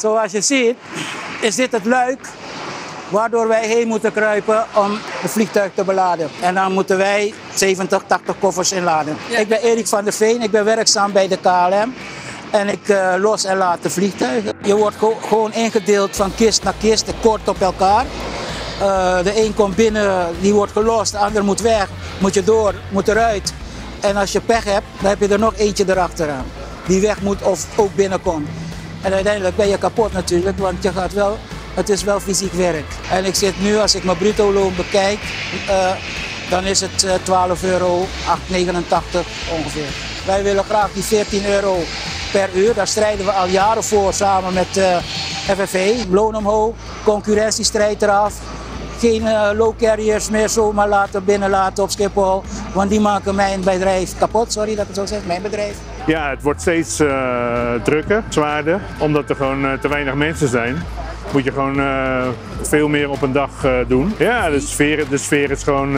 Zoals je ziet is dit het luik waardoor wij heen moeten kruipen om het vliegtuig te beladen. En dan moeten wij 70, 80 koffers inladen. Ja. Ik ben Erik van der Veen, ik ben werkzaam bij de KLM. En ik los en laat de vliegtuigen. Je wordt gewoon ingedeeld van kist naar kist, kort op elkaar. De een komt binnen, die wordt gelost, de ander moet weg, moet je door, moet eruit. En als je pech hebt, dan heb je er nog eentje erachteraan. Die weg moet of ook binnenkomt. En uiteindelijk ben je kapot natuurlijk, want je gaat wel, het is wel fysiek werk. En ik zit nu, als ik mijn bruto loon bekijk, dan is het €12,89 ongeveer. Wij willen graag die €14 per uur, daar strijden we al jaren voor samen met FNV. Loon omhoog, concurrentiestrijd eraf. Geen low carriers meer zomaar binnenlaten op Schiphol, want die maken mijn bedrijf kapot. Sorry dat ik het zo zeg, mijn bedrijf. Ja, het wordt steeds drukker, zwaarder, omdat er gewoon te weinig mensen zijn. Moet je gewoon veel meer op een dag doen. Ja, de sfeer is gewoon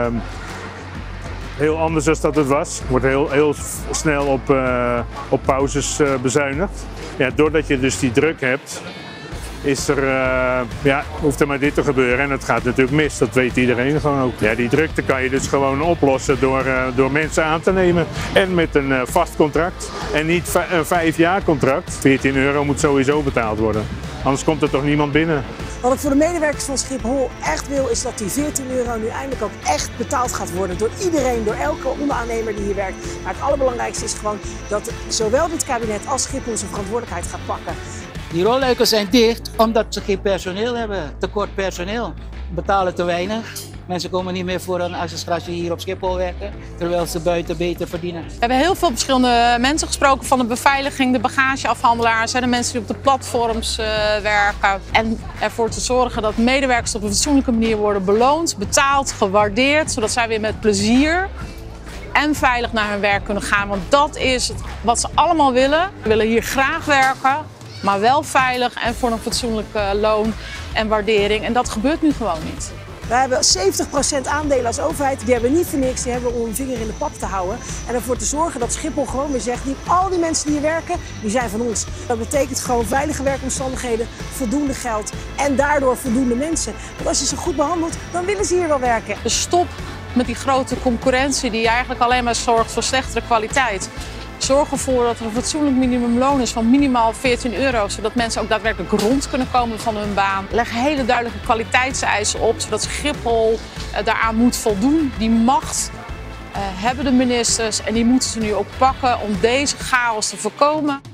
heel anders dan dat het was. Er wordt heel snel op pauzes bezuinigd. Ja, doordat je dus die druk hebt, hoeft er maar dit te gebeuren en het gaat natuurlijk mis, dat weet iedereen gewoon ook. Ja, die drukte kan je dus gewoon oplossen door mensen aan te nemen en met een vast contract en niet een 5-jaar contract. €14 moet sowieso betaald worden, anders komt er toch niemand binnen. Wat ik voor de medewerkers van Schiphol echt wil, is dat die €14 nu eindelijk ook echt betaald gaat worden door iedereen, door elke onderaannemer die hier werkt. Maar het allerbelangrijkste is gewoon dat zowel dit kabinet als Schiphol zijn verantwoordelijkheid gaat pakken. Die rolluiken zijn dicht omdat ze geen personeel hebben, tekort personeel. Betalen te weinig. Mensen komen niet meer voor een administratie hier op Schiphol werken, terwijl ze buiten beter verdienen. We hebben heel veel verschillende mensen gesproken, van de beveiliging, de bagageafhandelaars, de mensen die op de platforms werken. En ervoor te zorgen dat medewerkers op een fatsoenlijke manier worden beloond, betaald, gewaardeerd, zodat zij weer met plezier en veilig naar hun werk kunnen gaan. Want dat is wat ze allemaal willen. We willen hier graag werken, maar wel veilig en voor een fatsoenlijk loon en waardering. En dat gebeurt nu gewoon niet. We hebben 70% aandelen als overheid, die hebben we niet voor niks, die hebben we om een vinger in de pap te houden. En ervoor te zorgen dat Schiphol gewoon weer zegt, al die mensen die hier werken, die zijn van ons. Dat betekent gewoon veilige werkomstandigheden, voldoende geld en daardoor voldoende mensen. Want als je ze goed behandelt, dan willen ze hier wel werken. Dus stop met die grote concurrentie die eigenlijk alleen maar zorgt voor slechtere kwaliteit. Zorg ervoor dat er een fatsoenlijk minimumloon is van minimaal €14, zodat mensen ook daadwerkelijk rond kunnen komen van hun baan. Leg hele duidelijke kwaliteitseisen op, zodat Schiphol daaraan moet voldoen. Die macht hebben de ministers en die moeten ze nu ook pakken om deze chaos te voorkomen.